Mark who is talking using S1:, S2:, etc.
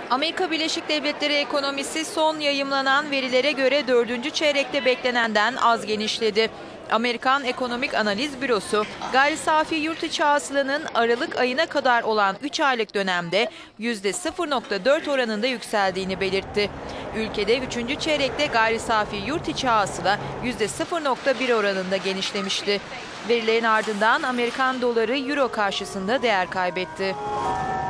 S1: Amerika Birleşik Devletleri ekonomisi son yayımlanan verilere göre 4. çeyrekte beklenenden az genişledi. Amerikan Ekonomik Analiz Bürosu, gayri safi yurt içi hasılanın Aralık ayına kadar olan 3 aylık dönemde %0,4 oranında yükseldiğini belirtti. Ülkede 3. çeyrekte gayri safi yurt içi hasıla %0,1 oranında genişlemişti. Verilerin ardından Amerikan doları euro karşısında değer kaybetti.